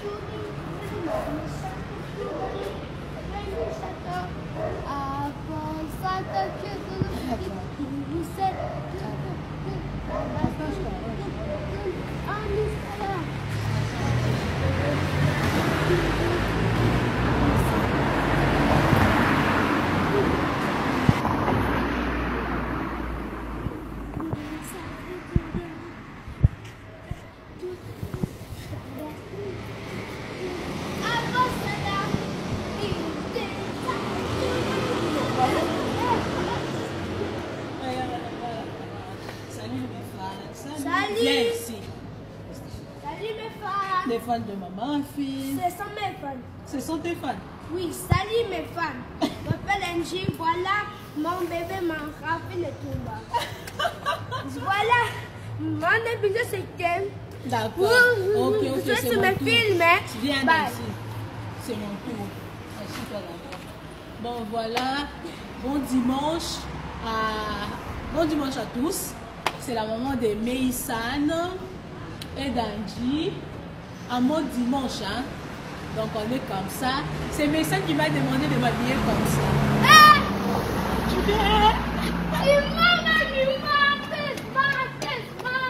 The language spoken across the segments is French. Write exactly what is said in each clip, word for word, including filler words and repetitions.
Viens ici. Salut mes fans. Les fans de maman, fille. Ce sont mes fans. Ce sont tes fans. Oui, salut mes fans. Je m'appelle Angie. Voilà, mon bébé m'a rappelé le Toumba. Voilà, mon épisode c'est Ken. D'accord. Ok, ok, Je c'est suis mon me tour. filmer. Viens Bye. ici. C'est mon tour. Assis-toi là-bas. Bon, voilà. Bon dimanche à... Bon dimanche à tous. C'est la maman de Meïsan et d'Angie. Un bon dimanche, hein. Donc on est comme ça. C'est Meïsan qui m'a demandé de m'habiller comme ça. Ah! Tu viens?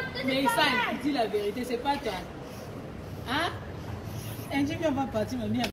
Meïsan, dis la vérité, c'est pas toi. Hein? Angie, on va partir, mamie.